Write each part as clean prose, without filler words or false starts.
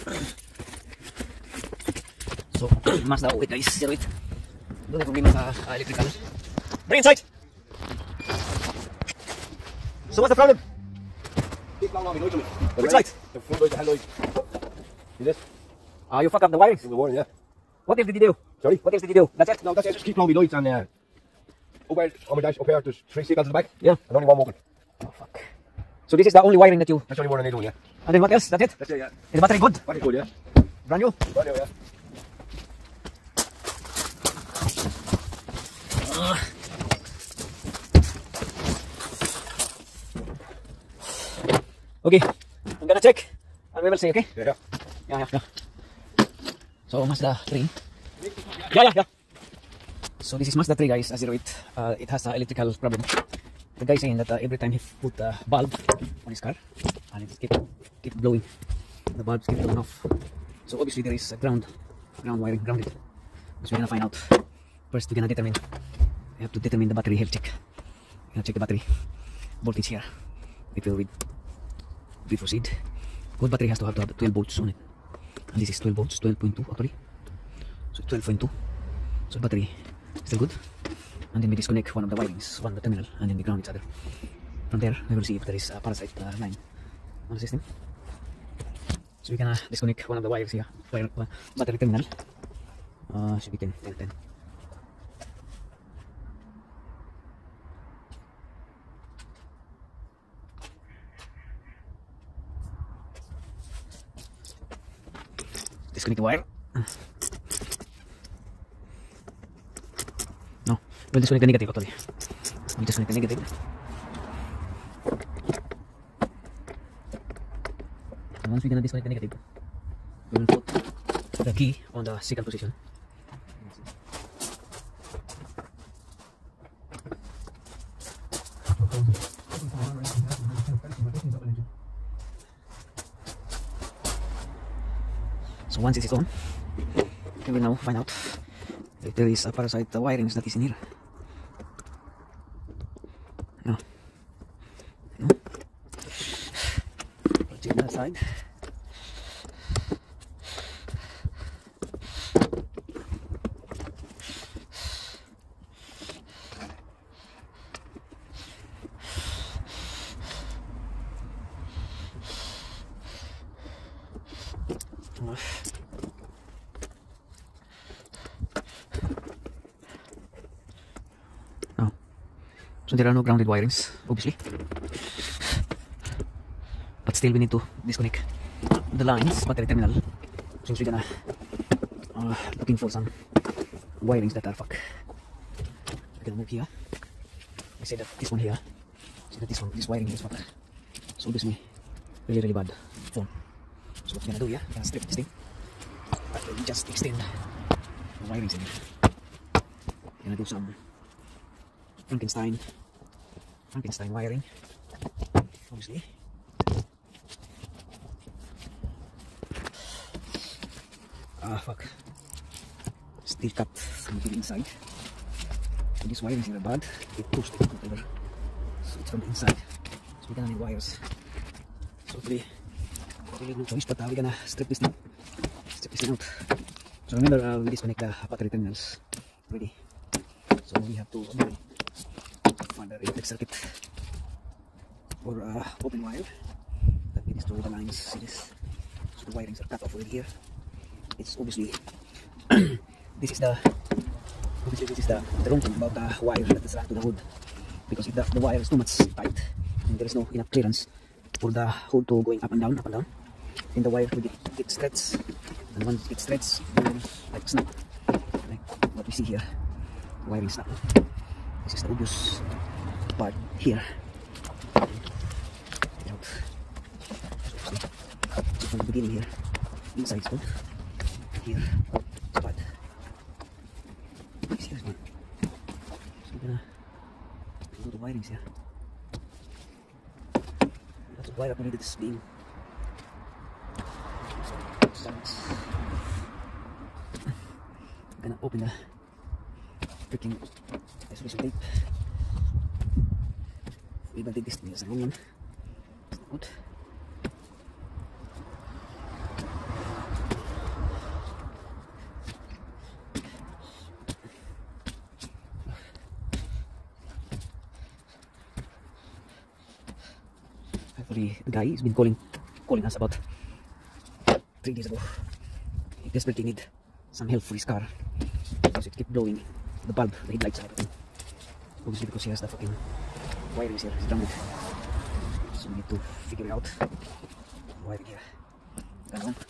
So, Mazda, wait guys, 08. Doon yung problema sa electrical. Bring inside! So what's the problem? Keep long, long, noise. Which light? The front light, the hand light. See this? You fucked up the wirings. The warning, yeah. What else did you do? Sorry? What else did you do? That's it? No, that's it. Just keep long, lights and over on my dash up here. There's 3 seagulls in the back. Yeah. And only one working. Oh fuck. So this is the only wiring that you... That's the only one I need doing, yeah. And then what else? That's it? That's it, yeah. Is the battery good? Battery good, yeah. Brand new? Brand new, yeah. Okay, I'm gonna check and we will see, okay? Yeah. Yeah. So Mazda 3. Yeah. So this is Mazda 3 guys, 08. It has an electrical problem. The guy saying that every time he put a bulb on his car and it keep blowing, the bulbs keep blowing off. So obviously there is a ground wiring, grounded. So we're gonna find out. First we're gonna determine, we have to determine the battery health check. We're gonna check the battery voltage here. It will read. We proceed. Good battery has to have 12 volts on it. And this is 12 volts, 12.2 actually. So 12.2. So battery still good. And then we disconnect one of the wirings, one of the terminal, and then we ground each other. From there, we will see if there is a parasite line on the system. So we can disconnect one of the wires here, battery terminal. Should be 10. Disconnect the wire. No, we'll disconnect the negative actually. We'll disconnect the negative. And once we're gonna disconnect the negative, we will put the key on the second position. So once it is on, we will now find out if there is a parasite wirings that is in here. No. Check that side. No. So there are no grounded wirings, obviously. But still we need to disconnect the lines, battery terminal, since we're gonna looking for some wirings that are fuck. We're gonna move here. I say that this one here, see that this wiring is fuck. So this me really bad phone. So what we're gonna do here, we're gonna strip this thing. We just extend the wirings in here. We're gonna do some Frankenstein wiring, obviously. Fuck. Still cut from the inside. So this wiring is very bad. It pushed it whatever. So it's from the inside. So we're gonna need wires. So hopefully, really no choice, but we're gonna strip this thing. Out. So remember, we disconnect the battery terminals already. So we have to find the electric circuit for open wire that we destroy the lines. See this? So the wirings are cut off already here. It's obviously this is the wrong thing about the wire that is to the hood, because if the wire is too much tight and there is no enough clearance for the hood to going up and down, then the wire will get stretched. And once it gets stretched, it will like snap, like what we see here. The wiring snap. This is the obvious part here. Out. So from the beginning here, inside is good. Here, it's bad. Serious man. So we're gonna do the wirings here. That's why I needed this beam. I'm gonna open the freaking isolation tape. We will take this thing as a long one. It's not good. Actually, the guy has been calling us about 3 days ago. He desperately need some help for his car because it kept blowing the bulb, the headlights out. Obviously because he has the fucking wiring here, it's grounded. So we need to figure it out. Wiring here. That one.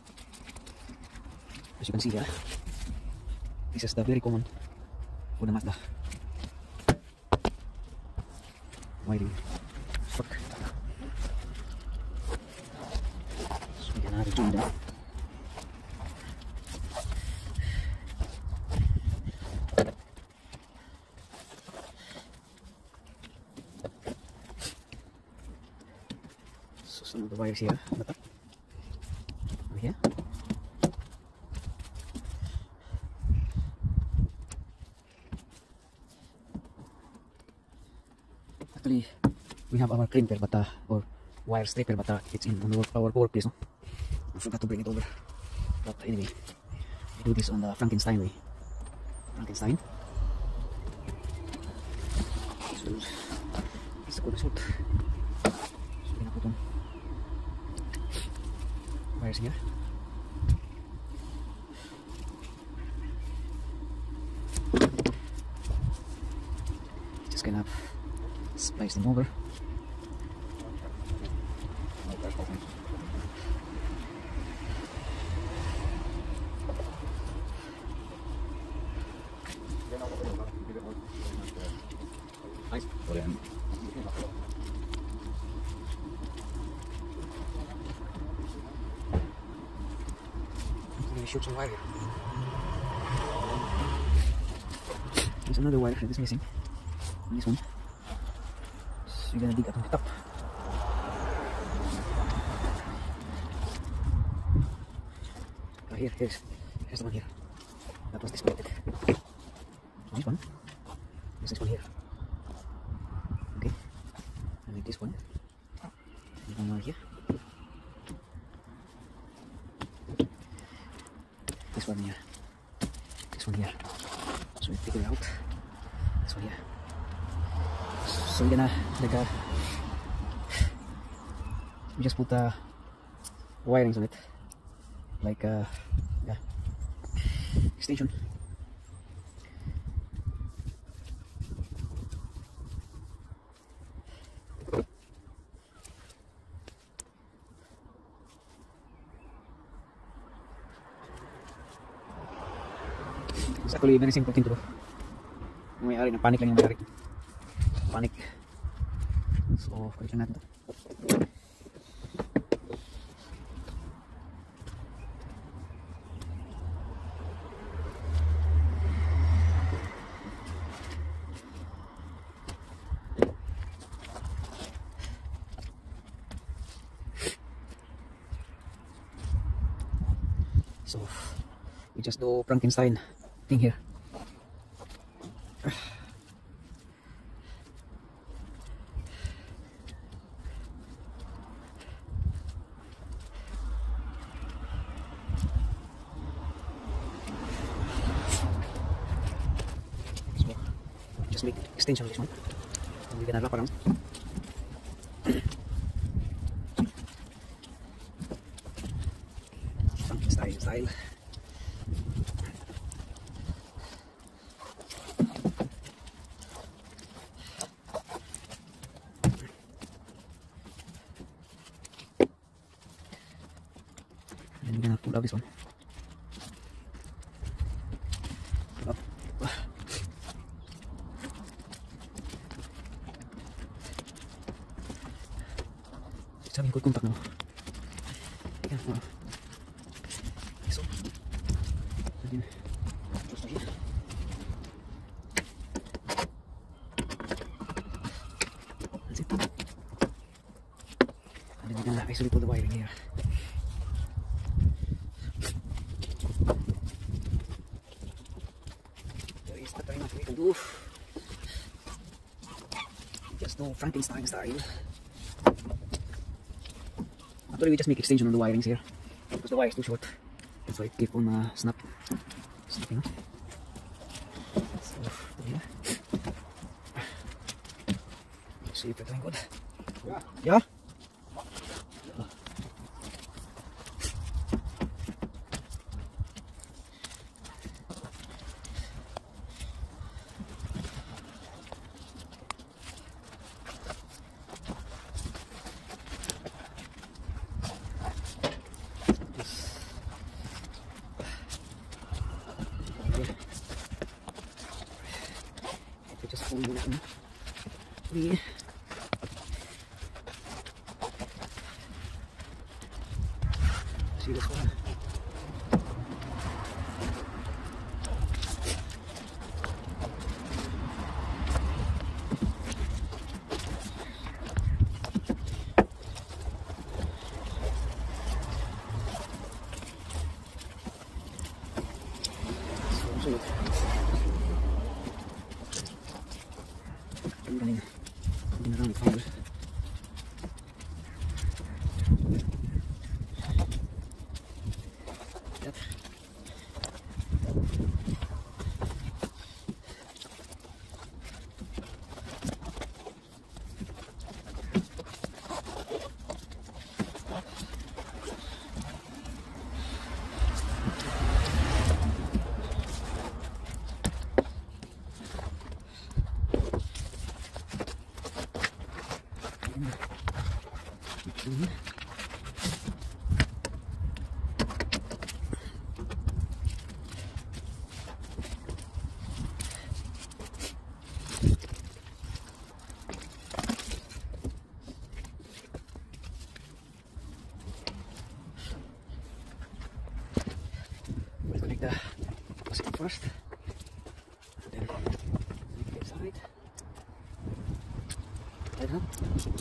As you can see here, this is the very common for the Mazda wiring. Fuck. So we can rejoin them. So some of the wires here on the top. Over here. Actually, we have our crimper, but or wire stripper, but it's in on our workplace. No? I forgot to bring it over. But anyway, we do this on the Frankenstein way. Frankenstein. So it's a good result. So we're gonna put on wires here. Just gonna splice them over. Nice. I'm gonna shoot some wire here. There's another wire that is missing. This one. So you're gonna dig up on the top. Here's the one here. That was disconnected. So this one. There's this one here. Okay. And then this one. And one more here. This one here. This one here. So we figure out this one here. So we're gonna like we just put wirings on it, like yeah, extension. It's actually a very simple thing to do. Yung may-ari na panic lang yung may-ari. Panic. So, kulit lang natin ito. So, we just do Frankenstein thing here. So, just make extension of this one. And we're gonna wrap around. Frankenstein style. And we're gonna pull out this one. Pull up. Sabi ko contact mo. Yan, so, then, just here. That's it. And then we're gonna actually put the wiring here. There is not very much we can do. Just do Frankenstein style. Actually, we just make extension on the wirings here because the wire is too short. That's why it keep on snapping. So, yeah. Let's see if we're doing good. Yeah. Yeah? muna natin. Okay. See this one. Sulit. Ang galing. Hindi na lang fire. Yep. We'll connect the positive first, and then negative side. Right up.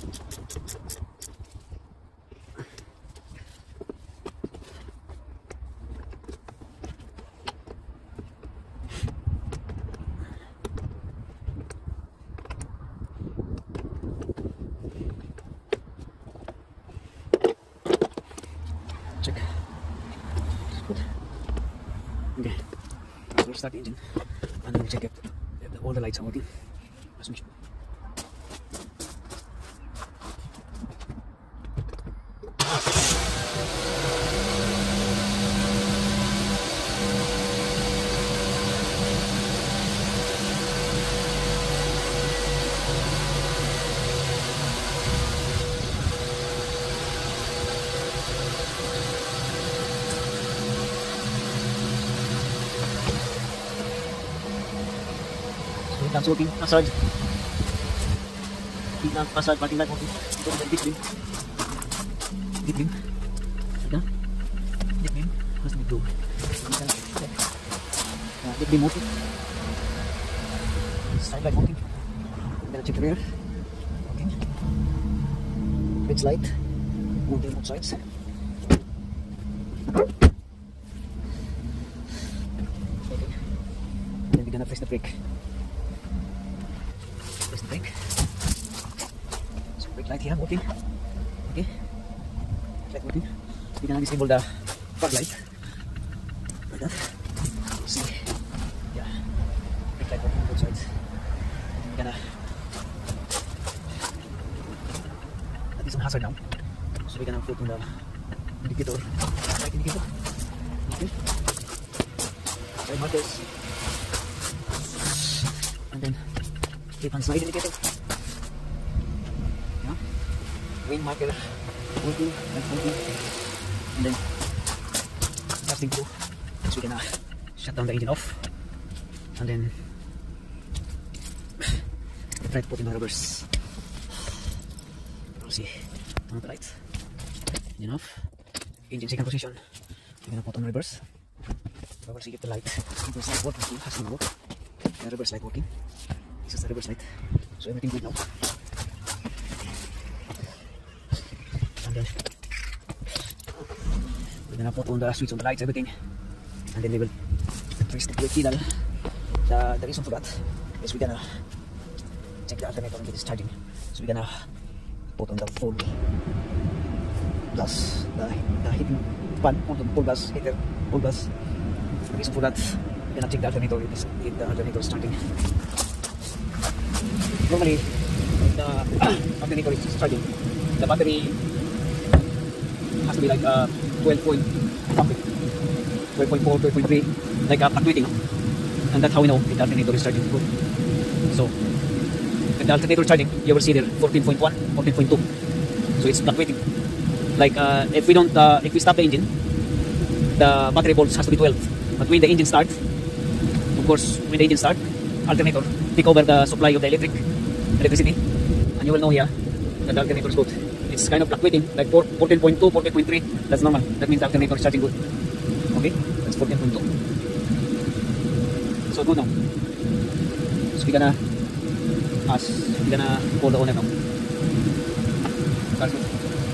Check. That's good. Okay. We'll start the engine and then we'll check if all the lights are working. Let's make sure. That's working. Massage. Keep that massage, parting light working. Go to the deep beam. Deep beam. Okay. Deep beam. What's the blue? Deep beam working. Side light working. Then check the rear. Working. Bridge light. Working both sides. Okay. Then we're gonna press the brake. Press the brake. So brake light here working. Okay. Light working. We're gonna disable the fog light. Like that. See. Yeah. Brake light working both sides. We're gonna put this on hazard now. So we're gonna put on the indicator. Light indicator. Okay. Side markers. And then clip on side indicator. Yeah. Wind marker. Working. That's working. And then casting through. So we're gonna shut down the engine off. And then try to put in the reverse. We'll see. Turn on the lights. Engine off. Engine second position. We're gonna put on reverse. We'll see if the light. Reverse light working. Has to work. The reverse light working. This is the reverse light. So everything good now. And then we're gonna put on the switch on the lights, everything. And then we will press the brake pedal. The reason for that is we're gonna check the alternator and get this charging. So we're gonna put on the full gas, the heating pan, on the full gas heater, full gas. The reason for that, we're gonna check the alternator if the alternator is starting. Normally, if the alternator is charging, the battery has to be like 12 point something, 12.4, 12.3, like fluctuating. And that's how we know if the alternator is charging good. So, if the alternator is charging, you will see there 14.1, 14.2. So it's fluctuating. Like if we don't, if we stop the engine, the battery volts has to be 12. But when the engine starts, of course, when the engine starts, alternator take over the supply of the electricity, and you will know here that the alternator is good. It's kind of fluctuating, like 14.2, 14.3. That's normal. That means the alternator is charging good. Okay, that's 14.2. So good now. So we're gonna call the owner now. That's good.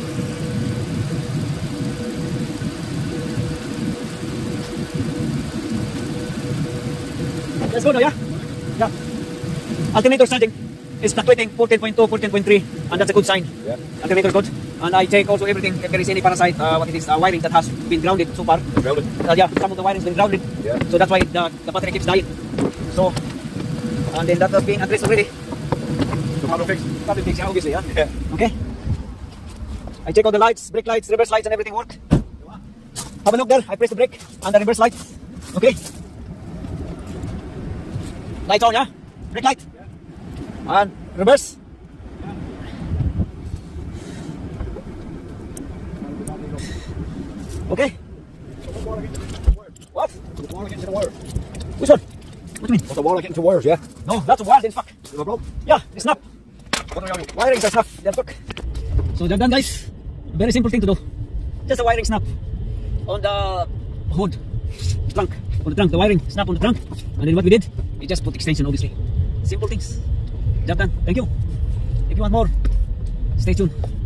Let's go now, yeah? Yeah. Alternator charging is fluctuating 14.2, 14.3, and that's a good sign. Yeah. Alternator is good. And I check also everything, if there is any parasite, wiring that has been grounded so far. Grounded. Yeah, some of the wiring has been grounded. Yeah. So that's why the battery keeps dying. So, and then that was being addressed already. So problem fixed. Probably fixed, yeah, obviously, yeah. Yeah. Okay. I check all the lights, brake lights, reverse lights, and everything work. Have a look there. I press the brake and the reverse light. Okay. Lights on, yeah? Brake light. Yeah. And reverse. Yeah. Okay. What? The wire getting to the wire. Which one? What do you mean? The wire getting to wires, yeah? No, that's a wire, then fuck. Is it broke? Yeah, it's snap. What are you? Wirings are snap. They're stuck. So they're done, guys. Very simple thing to do. Just a wiring snap on the hood, trunk, on the trunk. The wiring snap on the trunk, and then what we did, we just put extension, obviously. Simple things. Job done. Thank you. If you want more, stay tuned.